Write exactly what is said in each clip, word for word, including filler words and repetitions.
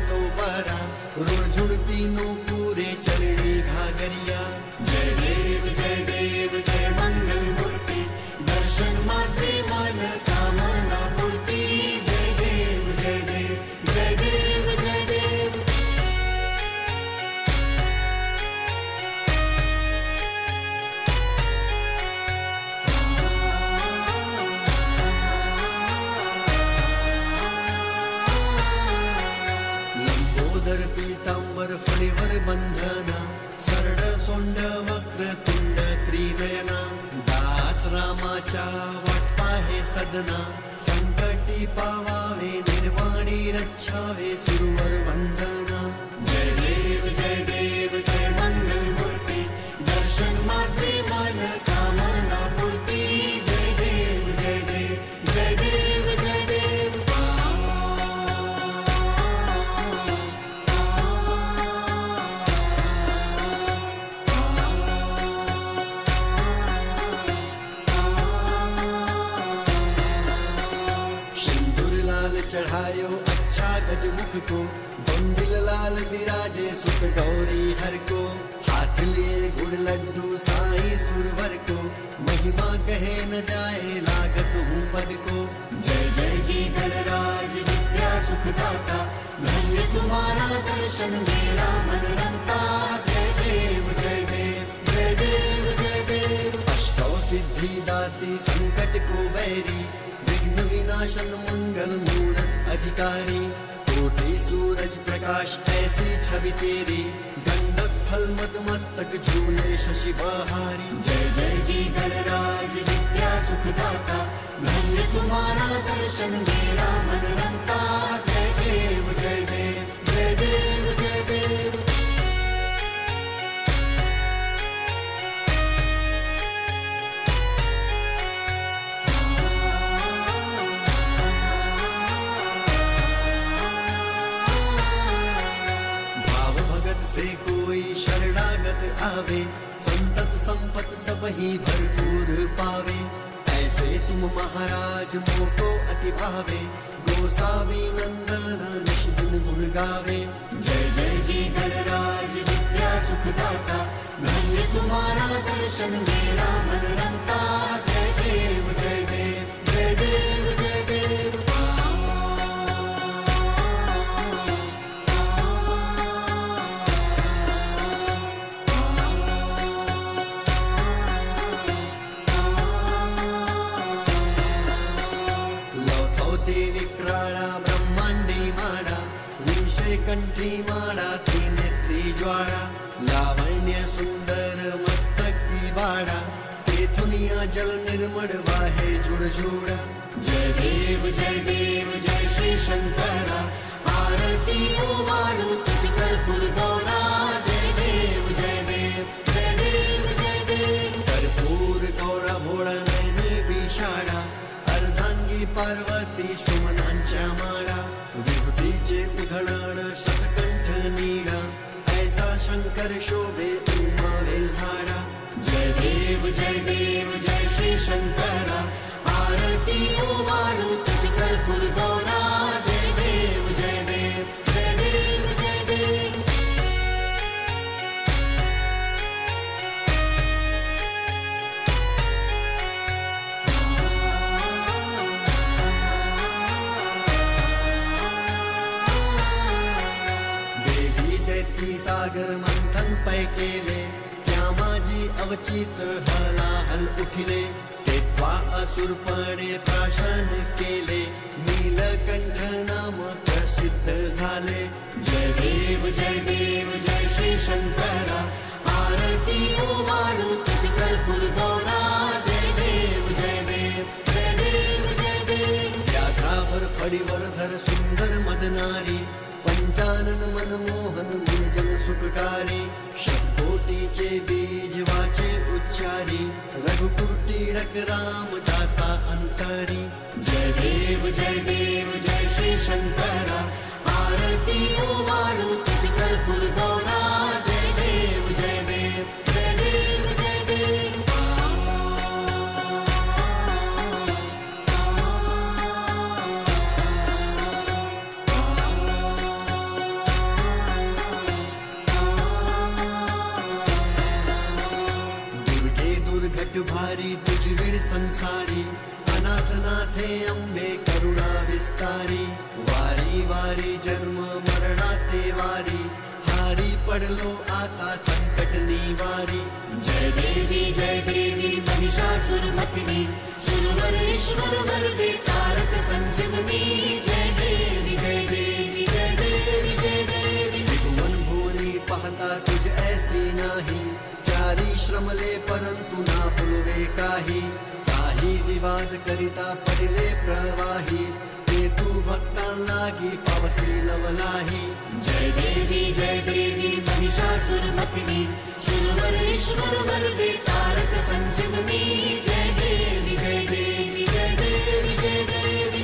तो बारा रोज जुड़ती नो पूरे चरणी घागरिया। जय देव जय देव जय मंगल मूर्ति दर्शन मात्रे मन कामना पूर्ति। जय देव जय देव जय देव जय देव। लंबोदर पीतांबर फणीवर बंधना सरळ सोंड वक्र तुंड त्रिनयना। दास रामाच्या वाटपा हे सदना संकटी पावावे निर्वाणी रक्षावे सुरवर वंदना। जय देव जय देव जय मंगल मूर्ति दर्शन मात्रे मन कामना पूर्ति। जय देव जय देव जय देव जय देव। लाल चढ़ायो अच्छा गजमुख को बंदिल लाल विराजे सुख गौरी हर को। हाथ लिए गुड़ लड्डू साई सुरवर को महिमा कहे न जाए लागत हूँ पद को। जय जय जी गणराज विद्या सुखदाता धन्य तुम्हारा दर्शन मेरा मन रमता। जय देव जय देव जय देव जय देव। अष्टौ सिद्धि दासी संकट को बैरी विघ्न विनाशन मंगल मूरत अधिकारी। कोटि सूरज प्रकाश ऐसी छवि तेरी गंध स्थल मद मस्तक झूले शशि बहारी। जय जय जी गणराज विद्या सुखदाता धन्य तुम्हारा दर्शन मेरा मन रमता। जय देव जय देव जय देव जय देव। से कोई शरणागत आवे संतत संपत सब ही भरपूर पावे। ऐसे तुम महाराज मोको अति भावे गोसावी नंदन निश दिन गुण गावे। जय जय जी गणराज विद्या सुखदाता धन्य तुम्हारा दर्शन मेरा मन रमता। जय देव जय देव जय देव जय देव। विक्राळा ब्रह्मांडी माडा विषय कंठी माडा त्रिनेत्री ज्वाळा। लावण्य सुंदर मस्तकी बाड़ा तेथुनिया जल निर्मल वाहे जुड़जोड़ा। जय देव जय देव जय श्री शंकरा आरती ओ वाळू तुझ कर्पूर गौरा। जय देव जय देव जय देव जय देव। कर्पूर गौरा भोळा नैनी बिशाळा अर्धांगी पार्वती सुमनांच्या माळा। विभूतीचे उधळण शतकंठ नीळा ऐसा शंकर शोभे उमा वेल्हाळा। जय देव जय देव जय श्री शंकरा आरती ओ वाळू तुझ कर्पूर गौरा। जय देव जय देव जय देव जय देव। सागर मंथन पै केले त्या माझी अवचित हलाहल उठिले। तेव्हा असुरपणे प्राशन केले नीलकंठ नाम प्रसिद्ध झाले। जय देव जय देव जय श्री शंकरा आरती ओ वाळू तुझ कर्पूर गौरा। जय देव जय देव जय देव जय देव। व्याघ्रावर फडीवर धर सुंदर मदनारी पंचानन मनमोहन निर्जन सुखकारी। शतकोटीचे बीज वाचे उच्चारी रघुकुल टिळक रामदासा अंतरी। जय देव जय देव जय श्री शंकरा आरती ओ वाळू तुझ कर्पूर गौरा। जय देव जय देव जय देव जय देव। पढ़ लो आता संकट निवारी। जय देवी जय देवी महिषासुर मर्दिनी, सुरवर ईश्वर वरदे तारक संजीवनी। जय देवी जय देवी जय देवी जय देवी। त्रिभुवन भुवनी पाहता तुझ ऐसी नाही, चारी श्रमले परंतु ना पुलवे काही। साही विवाद करिता पडिले प्रवाही, ते तू भक्तांलागी पावसी लवलाही। जय देवी जय देवी महिषासुर मर्दिनी, सुरवर ईश्वर वरदे तारक संजीवनी। जय देवी जय देवी जय देवी जय देवी।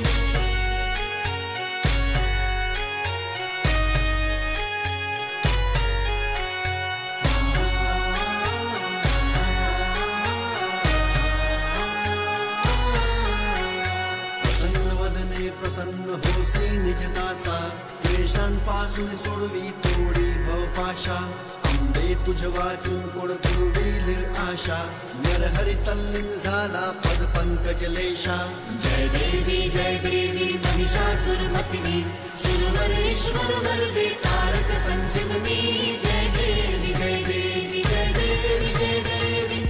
प्रसन्न होसी निज दासा, क्लेशांपासून सोडवी तोडी भवपाशा। अंबे तुझ वाचून कोण पुरवील आशा, नरहरी तल्लीन झाला पद पंकज लेशा। जय देवी जय देवी महिषासुर मर्दिनी, सुरवर ईश्वर वरदे तारक संजीवनी। जय देवी जय देवी जय देवी जय देवी।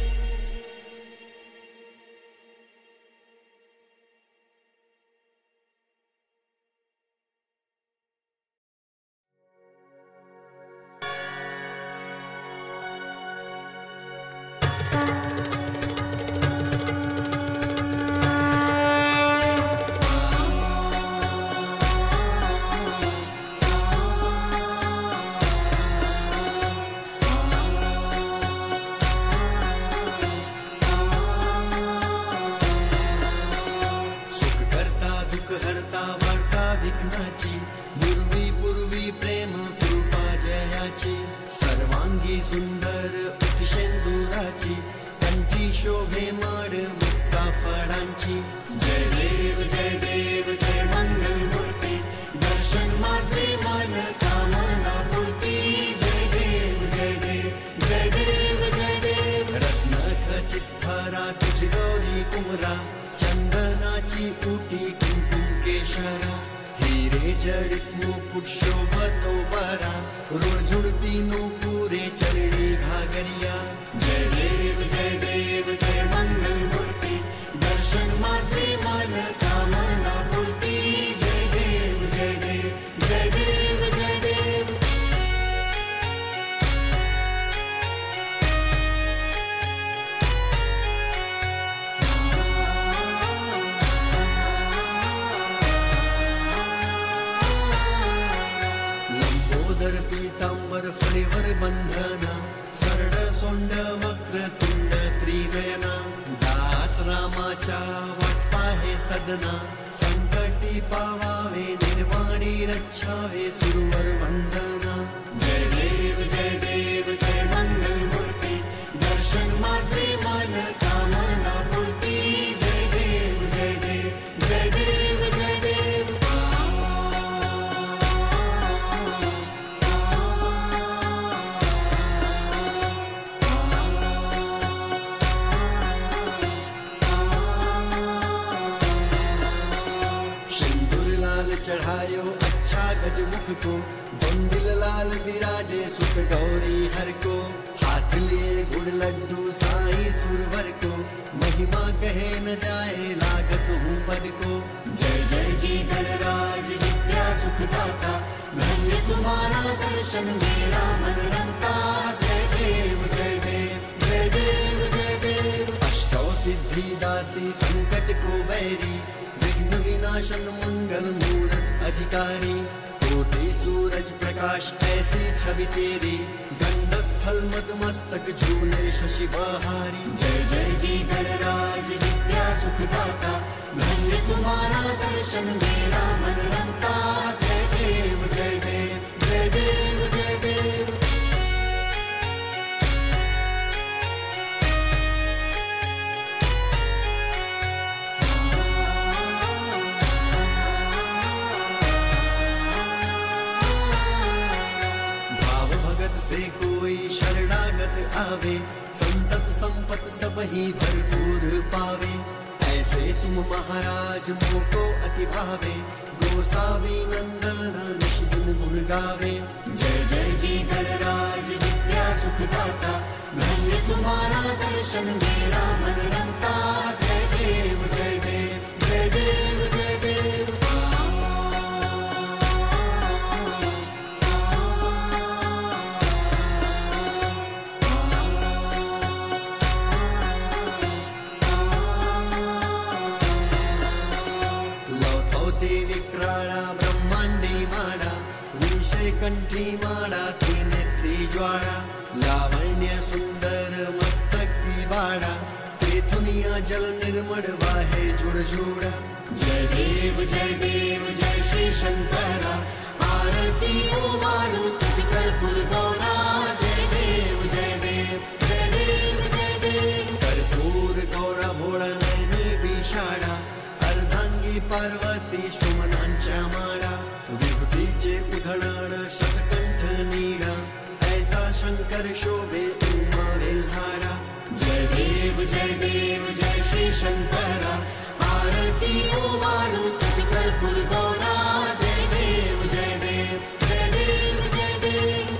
सुंदर उत्शेंदुराची, कंठी शोभे माड मुक्ता फळांची। जय देव जय देव जय मंगल मूर्ती, दर्शन मात्रे मन कामना पूर्ती। जय देव जय देव जय देव जय देव। रत्न खचित भरा तुझी गौरी कुमरा, चंदनाची उटी कुंकुम केशरा। हिरे जडित मुकुट शोभतो बरा, रोझुडती नूपुरे चरणी घागरिया। जय देव जय देव जय मंगल मूर्ती, दर्शन मात्रे मन कामना पूर्ती। जय देव जय देव जय देव जय देव। लंबोदर पीतांबर फळीवर बंधना, सरळ सोंड वक्र तुंड त्रिनयना। दास रामाच्या वाट पाहे सदना, संकटी पावावे निर्वाणी रक्षावे सुरवर वंदना। जय देव जय देव जय मंगल मूर्ती, दर्शन मात्रे मन कामना पूर्ती। जय देव जय देव जय देव जय देव। चढ़ायो अच्छा गजमुख को, बंदिल लाल विराजे सुख गौरी हर को। हाथ लिए गुड़ लड्डू साई सुरवर को, महिमा कहे न जाए लागत हूँ पद को। जय जय जी गणराज विद्या सुखदाता, धन्य तुम्हारा दर्शन मेरा मन रमता। जय देव जय देव जय देव जय देव। अष्टौ सिद्धि दासी संकट को बैरी, विघ्न विनाशन मंगल मूरत अधिकारी। कोटि सूरज प्रकाश ऐसी छवि तेरी, गंध स्थल मद मस्तक झूले शशि बहारी। जय जय जी गणराज विद्या सुखदाता, धन्य तुम्हारा दर्शन मेरा मन रमता। जय देव जय देव जय देव जय देव। से कोई शरणागत आवे, संतत संपत सब ही भरपूर पावे। ऐसे तुम महाराज मोको अति भावे, गोसावी नंदन निश दिन गुण गावे। जय जय जी गणराज दर्शन मेरा मन रमता। जय देव जय देव जय देव जय देव। विक्राळा ब्रह्मांडी माडा विषय कंठी माडा त्रिनेत्री ज्वाळा लावण्य सुंदर मस्तकी बाडा तेथुनिया जल निर्मळ वाहे जुडझुडा। जय देव जय देव जय श्री शंकरा आरती ओवाळू तुझ कर्पूर गौरा। जय देव जय देव जय देव जय देव। कर्पूर गौरा भोळा नैनी बिशाडा अर्धांगी पार्वती सुमनांच्या माळा विभूतीचे उधळण शतकंठ नीडा ऐसा शंकर शोभे उमा वेल्हाडा। जय देव जय देव जय श्री शंकरा आरती ओवाळू तुझ कर्पूर गौरा। जय देव जय देव जय देव जय देव।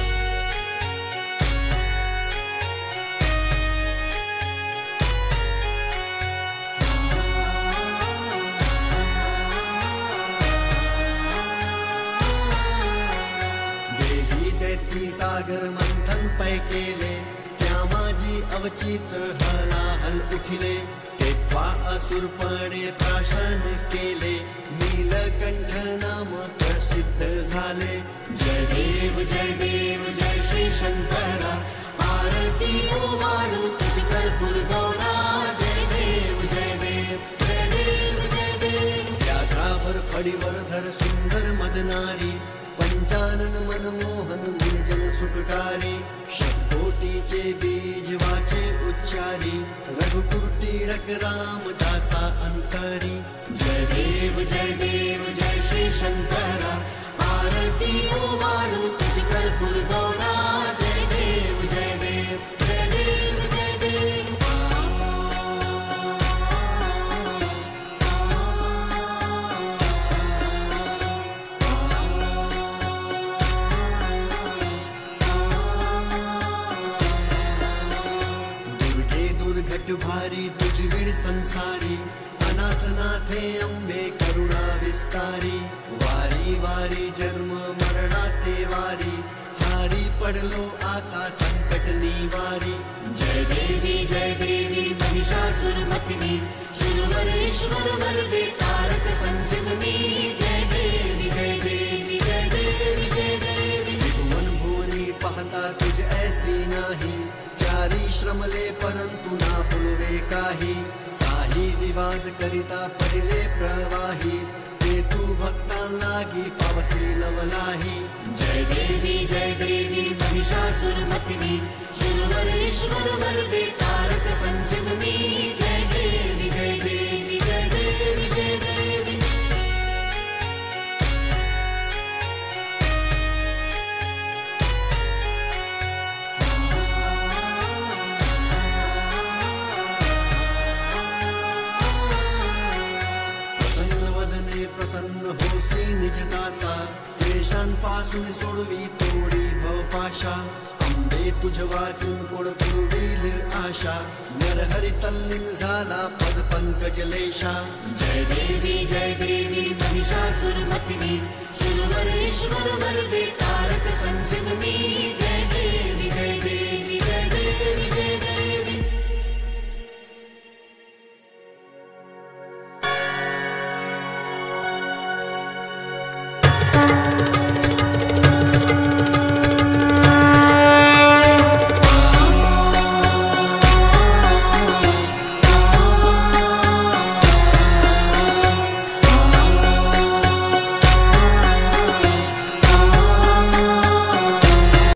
सागर मंथन पै केले त्या माझी अवचित हलाहल उठिले तेव्हा असुरपणे प्राशन केले नीलकंठ नाम प्रसिद्ध झाले। जय देव जय देव जय श्री शंकरा आरती ओवाळू तुझ कर्पूर गौरा। जय देव जय देव जय देव जय देव। व्याघ्रावर फळीवर धर सुंदर मदनारी पंचानन मनमोहन निर्जन सुखकारी शतकोटीचे बीज वाचे उच्चारी रघुकुर टिळक रामदासा अंतरी। जय देव जय देव जय श्री शंकरा आरती ओवाळू तुझ कर्पूर गौरा। जय देव जय देव जय देव जय देव। घट भारी तुझवीड संसारी अनाथनाथे अंबे करुणा विस्तारी। वारी वारी जन्म मरणाते वारी हारी पडलो आता संकट निवारी। जय देवी जय देवी महिषासुरमर्दिनी सुरवरेश्वर वरदे तारक संजीवनी। जय देवी जय देवी जय देवी जय देवी। त्रिभुवन भुवनी पाहता तुझ ऐसी नाही चारी श्रमले परंतु ना पुलवे काही साही विवाद करिता पडिले प्रवाही ते तू भक्तां लागी पावसी लवलाही। जय देवी जय देवी महिषासुरमर्दिनी सुरवरेश्वर वरदे तारक संजीवनी। जय देवी जय देवी जय देवी जय देवी। प्रसन्न होसी निजदासा क्लेशांपासून सोडवी तोडी भवपाशा। अंबे तुझ वाचून कोण पुरवील आशा नरहरी तल्लीन झाला पद पंकज लेशा। जय देवी जय देवी महिषासुरमर्दिनी सुरवरेश्वर वरदे तारक संजीवनी। जय